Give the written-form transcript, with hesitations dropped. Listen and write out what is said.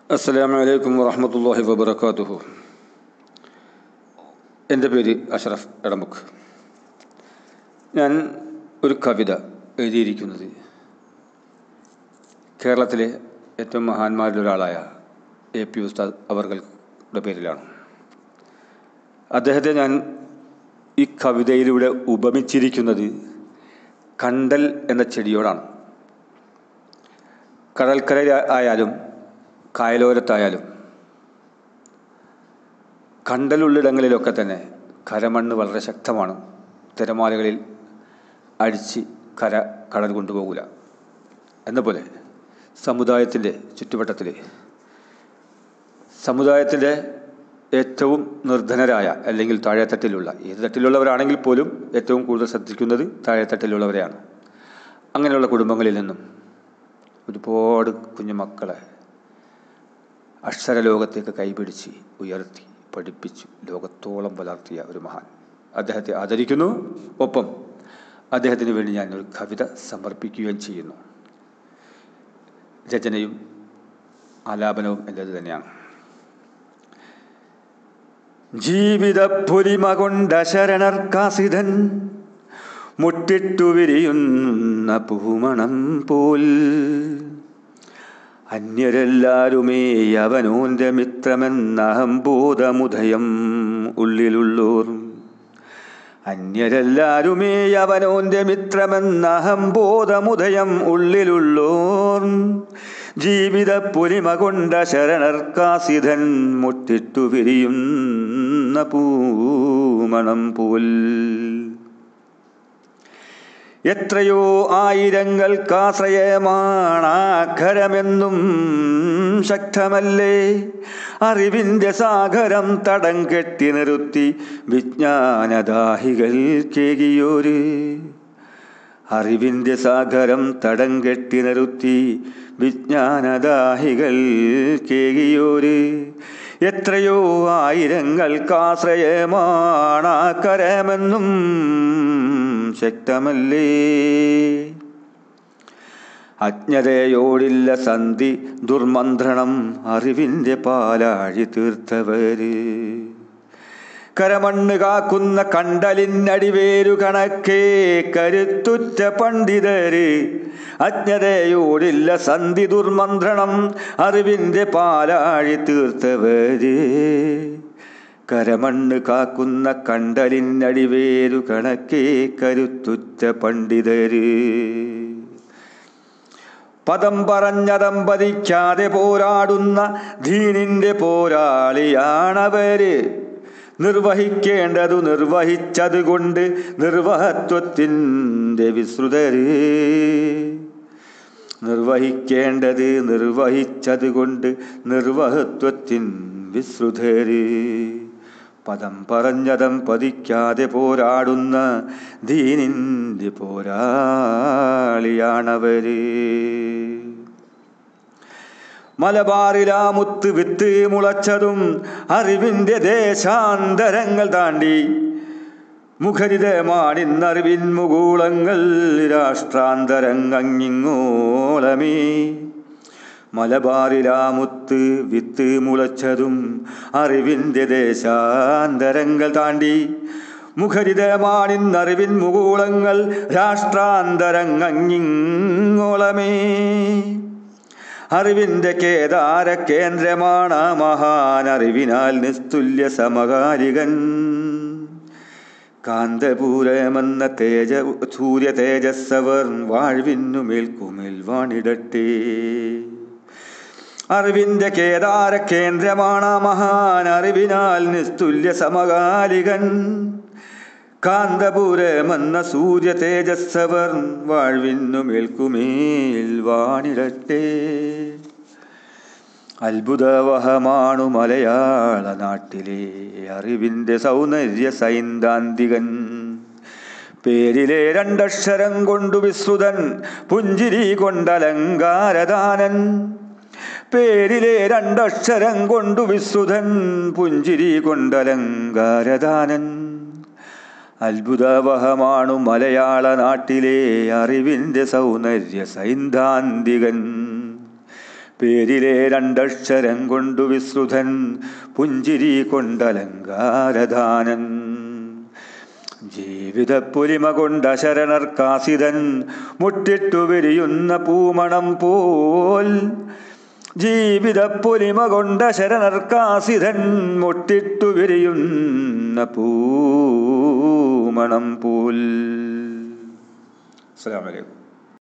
അസ്സലാമു അലൈക്കും വറഹ്മത്തുള്ളാഹി വബറകാതുഹു. എൻ്റെ പേര് അഷ്റഫ് എടമുക്ക്. ഞാൻ ഒരു കവിത എഴുതിയിരിക്കുന്നത് കേരളത്തിലെ ഏറ്റവും മഹാന്മാരിലൊരാളായ എ പി ഉസ്താദ് അവർകളുടെ പേരിലാണ്. അദ്ദേഹത്തെ ഞാൻ ഈ കവിതയിലൂടെ ഉപമിച്ചിരിക്കുന്നത് കണ്ടൽ എന്ന ചെടിയോടാണ്. കടൽക്കര ആയാലും കായലോരത്തായാലും കണ്ടലുള്ളിടങ്ങളിലൊക്കെ തന്നെ കരമണ്ണ് വളരെ ശക്തമാണ്. തിരമാലകളിൽ അടിച്ച് കടൽ കൊണ്ടുപോകില്ല. എന്നപോലെ സമുദായത്തിൻ്റെ ചുറ്റുവട്ടത്തിൽ സമുദായത്തിൻ്റെ ഏറ്റവും നിർധനരായ അല്ലെങ്കിൽ താഴെത്തട്ടിലുള്ള ഏത് തട്ടിലുള്ളവരാണെങ്കിൽ പോലും ഏറ്റവും കൂടുതൽ ശ്രദ്ധിക്കുന്നത് താഴെത്തട്ടിലുള്ളവരെയാണ്. അങ്ങനെയുള്ള കുടുംബങ്ങളിൽ നിന്നും ഒരുപാട് കുഞ്ഞുമക്കളെ അക്ഷരലോകത്തേക്ക് കൈപിടിച്ച് ഉയർത്തി പഠിപ്പിച്ചു ലോകത്തോളം വളർത്തിയ ഒരു മഹാൻ. അദ്ദേഹത്തെ ആദരിക്കുന്നു. ഒപ്പം അദ്ദേഹത്തിന് വേണ്ടി ഞാനൊരു കവിത സമർപ്പിക്കുകയും ചെയ്യുന്നു. രചനയും ആലാപനവും എൻ്റേത് തന്നെയാണ്. ജീവിത പൊലിമ കൊണ്ട ശരണർക്കാസിതൻ മുട്ടിട്ടു വിരിയുന്ന പൂമണം പോൽ അന്യരെല്ലാരുമേ അവനോൻ്റെ മിത്രമെന്ന അഹംബോധമുദയം ഉള്ളിലുള്ളോർ. അന്യരെല്ലാരുമേ അവനോൻ്റെ മിത്രമെന്ന അഹംബോധമുദയം ഉള്ളിലുള്ളോർ. ജീവിത പൊലിമ കൊണ്ട ശരണർക്കാസിതൻ മുട്ടിട്ടു വിരിയുന്ന പൂമണം പോൽ. എത്രയോ ആയിരങ്ങൾക്കാശ്രയമാണാഖരമെന്നും ശക്തമല്ലേ. അറിവിൻ്റെ സാഗരം തടം കെട്ടി നിർത്തി വിജ്ഞാനദാഹികൾ കേകിയോര്. അറിവിൻ്റെ സാഗരം തടം കെട്ടി നിർത്തി വിജ്ഞാനദാഹികൾ കേകിയോര്. എത്രയോ ആയിരങ്ങൾക്കാശ്രയമാണാഖരമെന്നും ശക്തമല്ലേ. അജ്ഞതയോടില്ല സന്ധി ദുർമന്ത്രണം അറിവിൻ്റെ പാലാഴി തീർത്തവര്. കരമണ്ണ് കാക്കുന്ന കണ്ടലിനടിവേരു കണക്കേ കരുത്തുറ്റ പണ്ഡിതര്. അജ്ഞതയോടില്ല സന്ധി ദുർമന്ത്രണം അറിവിൻ്റെ പാലാഴി തീർത്തവര്. കരമണ്ണ് കാക്കുന്ന കണ്ടലിനടിവേരു കണക്കേ കരുത്തുറ്റ പണ്ഡിതര്. പദം പറഞ്ഞതം പതിക്കാതെ പോരാടുന്ന ദീനിൻ്റെ പോരാളിയാണവര്. നിർവഹിക്കേണ്ടതു നിർവഹിച്ചത് കൊണ്ട് നിർവഹത്വത്തിൻ്റെ വിസ്തൃതര്. നിർവഹിക്കേണ്ടത് നിർവഹിച്ചത് കൊണ്ട് നിർവഹത്വത്തിൻ വിസ്തൃതര്. പദം പറഞ്ഞതം പതിക്കാതെ പോരാടുന്ന ദീനിൻ്റെ പോരാളിയാണവര്. മലബാറിലാമുത്ത് വിത്ത് മുളച്ചതും അറിവിൻ്റെ ദേശാന്തരങ്ങൾ താണ്ടി. മുഖരിതമാണിന്നറിവിൻ മുകൂളങ്ങൾ രാഷ്ട്രാന്തരങ്ങിങ്ങോളമേ. മലബാറിലാമുത്ത് വിത്ത് മുളച്ചതും അറിവിൻ്റെ ദേശാന്തരങ്ങൾ താണ്ടി. മുഖരിതമാണിന്നറിവിൻ മുകൂളങ്ങൾ രാഷ്ട്രാന്തരങ്ങിങ്ങോളമേ. അറിവിൻ്റെ കേദാര കേന്ദ്രമാണ് മഹാൻ അറിവിനാൽ നിസ്തുല്യ സമകാലികൻ. കാന്തപൂരമെന്ന സൂര്യ തേജസ്സവർ വാഴ്വിന്നു മേൽക്കുമേൽ വാണിടട്ടെ. അറിവിൻ്റെ കേദാര കേന്ദ്രമാണ് മഹാൻ അറിവിനാൽ നിസ്തുല്യ സമകാലികൻ. കാന്തപുരമെന്ന സൂര്യ തേജസ്സവർ വാഴ്വിന്നു മേൽക്കുമേൽ വാണിടട്ടെ. അത്ഭുതവഹമാണു മലയാള നാട്ടിലെ അറിവിൻ്റെ സൗന്ദര്യ സൈദ്ധാന്തികൻ. പേരിലെ രണ്ടക്ഷരം കൊണ്ടു വിസ്തൃതൻ പുഞ്ചിരി കൊണ്ടലങ്കാരദാനൻ. പേരിലെ രണ്ടക്ഷരം കൊണ്ടു വിസ്തൃതൻ പുഞ്ചിരി കൊണ്ടലങ്കാരദാനൻ. അത്ഭുതവഹമാണു മലയാള നാട്ടിലെ അറിവിൻ്റെ സൗന്ദര്യ സൈദ്ധാന്തികൻ. പേരിലെ രണ്ടക്ഷരം കൊണ്ടു വിശ്രുതൻ, പുഞ്ചിരി കൊണ്ടലങ്കാരദാനൻ. ജീവിത പൊലിമ കൊണ്ട ശരണർക്കാസിതൻ, മുട്ടിട്ടു വിരിയുന്ന പൂമണം പോൽ. ജീവിത പൊലിമ കൊണ്ട ശരണർക്കാസിതൻ, മുട്ടിട്ടു വിരിയുന്ന പൂമണം പോൽ. അസ്സലാമു അലൈക്കും.